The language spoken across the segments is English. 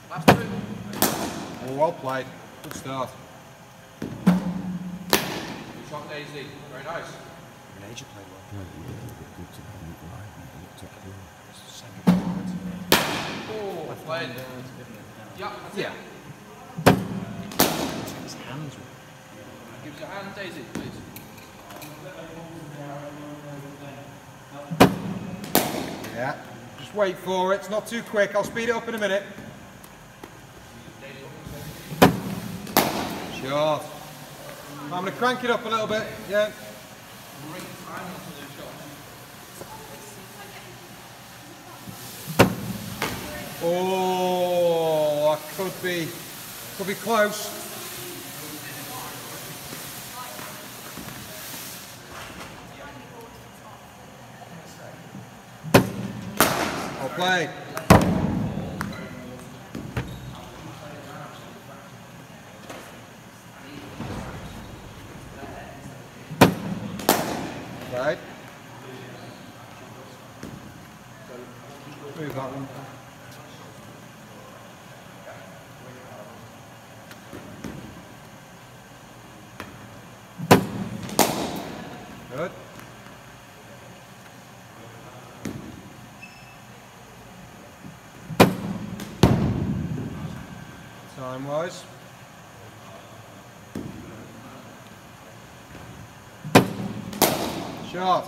Last two. Oh, well played. Good start. Good shot, Daisy. Very nice. An age you played well. Oh, played. Yeah, that's it. His hands were. Give us a hand, Daisy, please. Yeah. Just wait for it. It's not too quick. I'll speed it up in a minute. Short. I'm going to crank it up a little bit. Yeah. Great time onto those shots. Oh, that could be close. Well played. Right. Move that one. Good. Time-wise. Shot.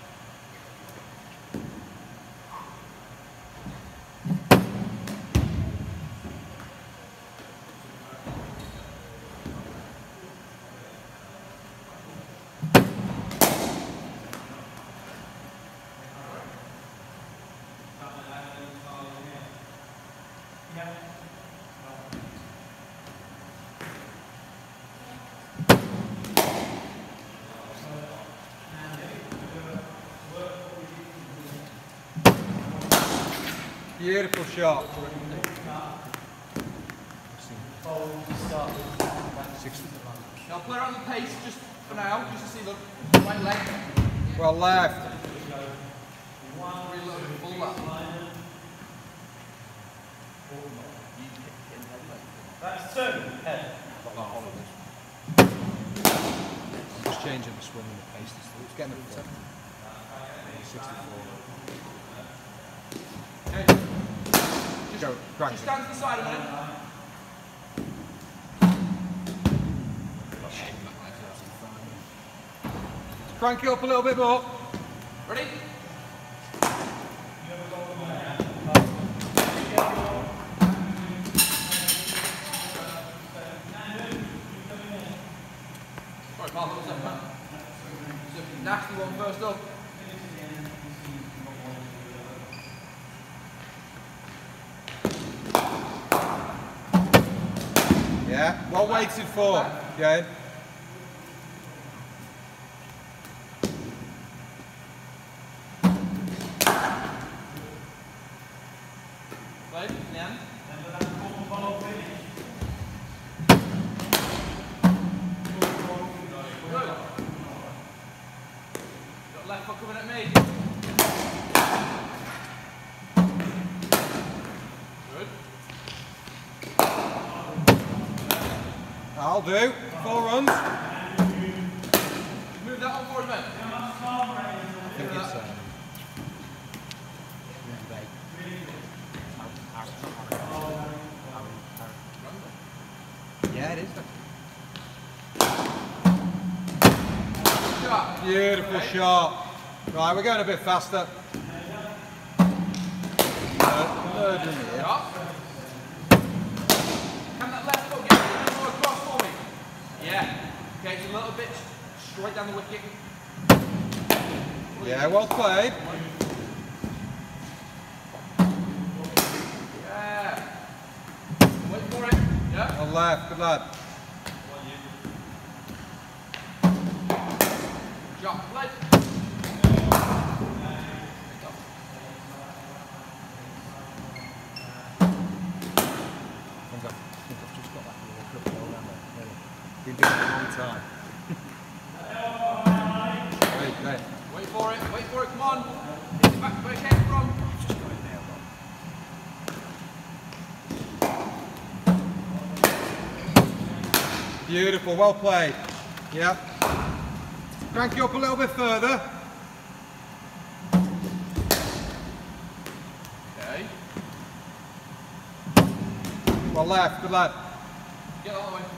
Beautiful shot. I'll play around the pace just for now, just to see the right leg. Well left. Reload full lap. That's two. Head. I'm just changing the swing and the pace. It's getting the 64. Okay. Go, crank Just it. stand to the side a minute. Crank it up a little bit more. Ready? Sorry, Mark, what's up, man? It's a nasty one first up. Yeah, well waited for. Okay. Right, in the end. Good. Got left foot coming at me. Good. I'll do. 4 runs. Move that on forward, man. I think it's yeah, it is. Shot. Beautiful shot. Right, we're going a bit faster. Third in here. Shot. Can that left foot get a bit more across for me? Yeah. Okay, it's a little bit straight down the wicket. Yeah, well played. Yeah. Wait for it. Yeah. On left, good lad. Shot. Play. I think I've just got that little clip roll down there. Been doing it a long time. Wait. Wait for it, come on. Hit it back where it came from. Just got it nailed on. Beautiful, well played. Yep. Crank you up a little bit further. Okay. Well left, good lad. Get that way.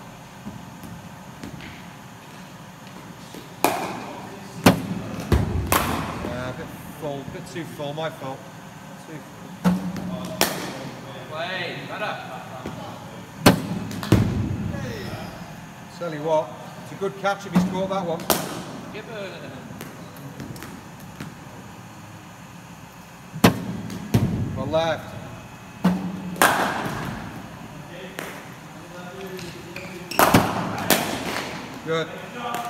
A bit full, a bit too full, my fault. Too full. Play, better. Tell you what, it's a good catch if he's caught that one. Give her. Well left. Good.